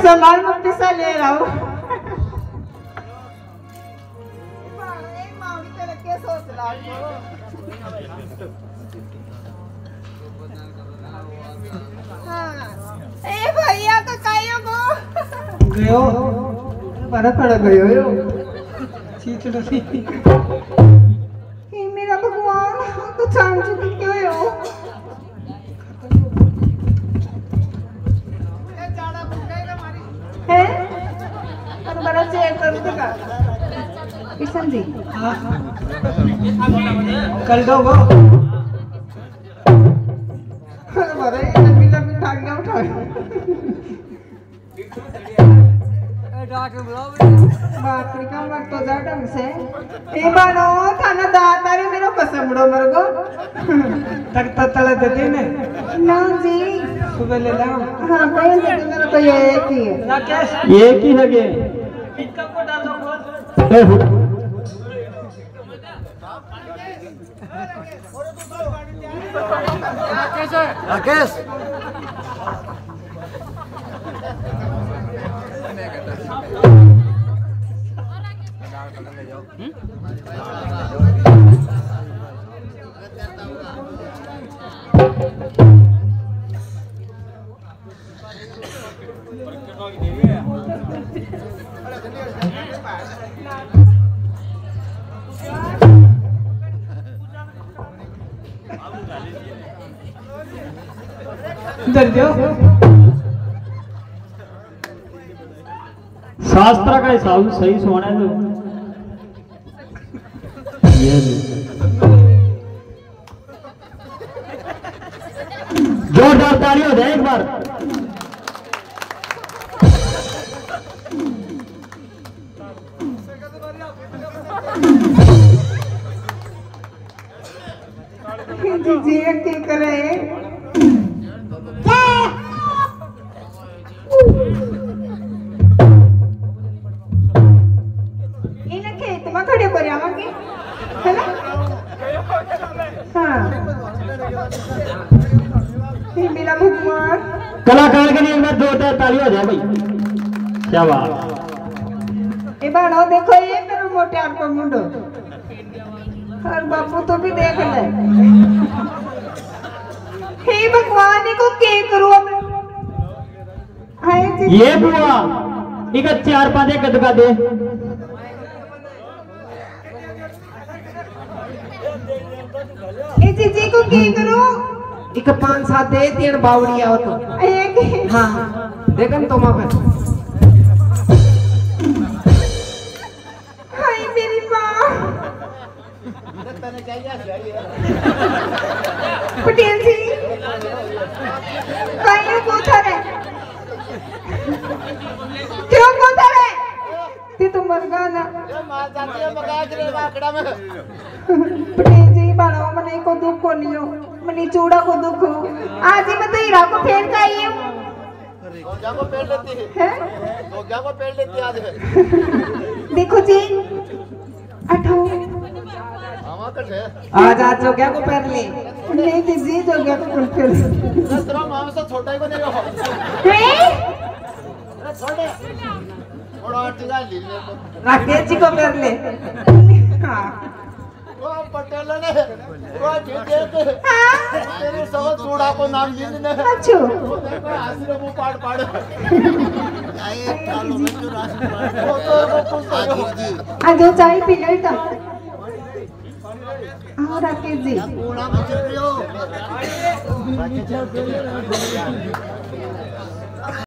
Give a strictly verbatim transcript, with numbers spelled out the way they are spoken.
संभाल मैं पिसा ले रहा हूँ। ए भैया का कायो को गयो बड़ा खड़ा गयो यो चीचड़ा सी ये मेरा भगवान तो चांद चुकी क्यों हो है और बड़ा चेक कर देगा किशन जी हाँ कल दो वो अरे लंबी लंबी टांगे उठा बापरे का मत तो जा ढंग से ए बानो थाना दातारी मेरा कसमड़ो मरगो तक ततला देते ने ना जी सुबह ले लाओ हाँ कोई नहीं मेरा तो ये एक ही है राकेश ये की है गे इनका को डालो बोल राकेश राकेश शास्त्र का हिसाब सही सोना है तो ये जोरदार ताली हो जाए एक बार जी जी क्या करे इन खेत में खड़े पर आवांगे है ना हाँ ये मेरा भगवान कलाकार के लिए एक बार जोरदार ताली हो जाए भाई क्या बात ये बानो देखो ये मेरे मोटे आर को मुंडो और बापू तो भी देख ले हे भगवान को के करूं अब हाय जी ये बुआ इक चार पांच एक गदका दे ए जी जी को के करूं एक पांच सात दे तीन बावड़िया हो तो एक हाँ देखन तो मां पे हाय मेरी मां पटेल जी कहीं पूछा रे क्यों पूछा रे ते तुम मर गया ना मार जाती है मगाज रे बाकड़ा में पटेल जी बाड़ो मने को दुख को लियो मनी चूड़ा को दुख आज ही मैं तो हीरा को फेर का आई हूं गोजा को पेड़ लेती है गोजा को पेड़ लेती आज देखो जी अठो आज आज जो क्या को पैर ले नहीं दीदी जो क्या को फिर तेरा मामा से छोटा ही को नहीं हो हैं छोटे बड़ा टिका ले ले राकेश जी को पैर ले हां वो पटेल ने वो जीते थे तेरे सब चूड़ा को नाम ली ने अच्छो देखो आसिर मुंह पाड़ पाड़ आए चालू में जो राशि आज जो चाय पी ले था आओ राकेश जी पूरा बच्चे पियो